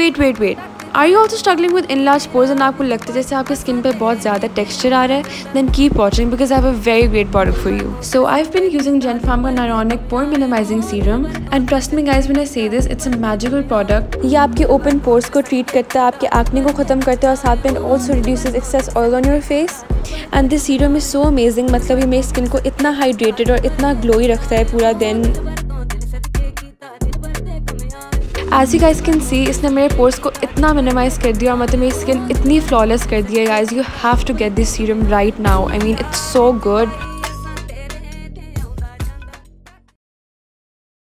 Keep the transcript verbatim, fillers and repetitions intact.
Wait wait wait are you also struggling with enlarge pores and आपको लगता है जैसे आपके स्किन पे बहुत ज़्यादा टेक्सचर आ रहा है, then keep watching because I have a very great product for you. So I have been using जेनफार्म का नायरॉनिक pore minimizing serum and trust me guys when I say this, it's a magical product. ये आपके open pores को treat करता है, आपके acne को ख़त्म करता है और साथ में also reduces excess oil on your face. And this serum is so amazing. मतलब ये मेरी स्किन को इतना हाइड्रेटेड और इतना ग्लोई रखता है पूरा दिन. As you guys can see, इसने मेरे पोर्स को इतना मिनिमाइज़ कर दिया और मतलब मेरी स्किन इतनी फ्लॉलेस कर दी है. Guys you have to get this serum right now. I mean it's so good.